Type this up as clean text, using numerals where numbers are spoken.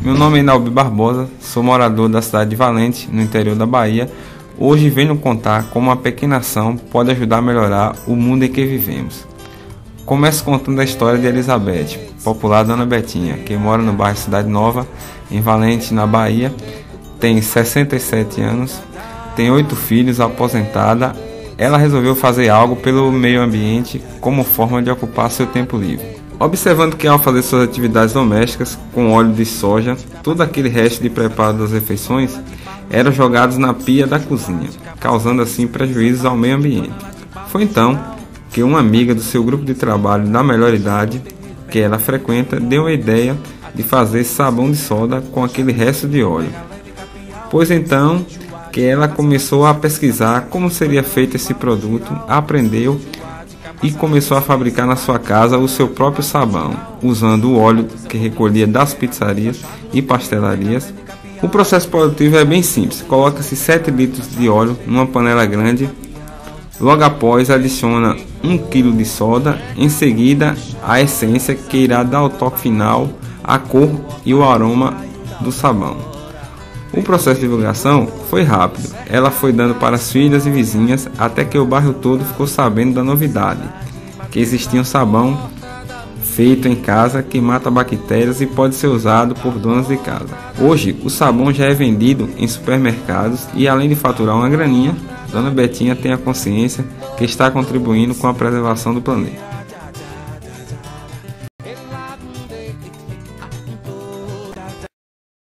Meu nome é Inalbi Barbosa, sou morador da cidade de Valente, no interior da Bahia. Hoje venho contar como uma pequena ação pode ajudar a melhorar o mundo em que vivemos. Começo contando a história de Elizabeth, popular Dona Betinha, que mora no bairro Cidade Nova, em Valente, na Bahia. Tem 67 anos, tem 8 filhos, aposentada. Ela resolveu fazer algo pelo meio ambiente como forma de ocupar seu tempo livre. Observando que ao fazer suas atividades domésticas com óleo de soja, todo aquele resto de preparo das refeições eram jogados na pia da cozinha, causando assim prejuízos ao meio ambiente. Foi então que uma amiga do seu grupo de trabalho da melhor idade, que ela frequenta, deu a ideia de fazer sabão de soda com aquele resto de óleo. Pois então que ela começou a pesquisar como seria feito esse produto, aprendeu e começou a fabricar na sua casa o seu próprio sabão, usando o óleo que recolhia das pizzarias e pastelarias. O processo produtivo é bem simples. Coloca-se 7 litros de óleo numa panela grande. Logo após, adiciona 1 kg de soda. Em seguida, a essência que irá dar o toque final, a cor e o aroma do sabão. O processo de divulgação foi rápido. Ela foi dando para as filhas e vizinhas até que o bairro todo ficou sabendo da novidade, que existia um sabão feito em casa que mata bactérias e pode ser usado por donas de casa. Hoje, o sabão já é vendido em supermercados e, além de faturar uma graninha, Dona Betinha tem a consciência que está contribuindo com a preservação do planeta.